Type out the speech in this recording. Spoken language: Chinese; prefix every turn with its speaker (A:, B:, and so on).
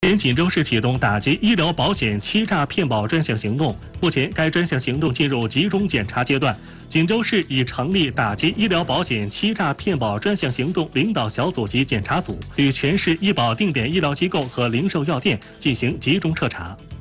A: 前，锦州市启动打击医疗保险欺诈骗保专项行动。目前，该专项行动进入集中检查阶段。锦州市已成立打击医疗保险欺诈骗保专项行动领导小组及检查组，对全市医保定点医疗机构和零售药店进行集中彻查。